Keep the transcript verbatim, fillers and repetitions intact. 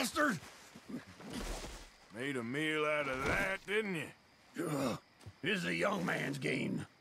bastard! Made a meal out of that, didn't you? Ugh. This is a young man's game.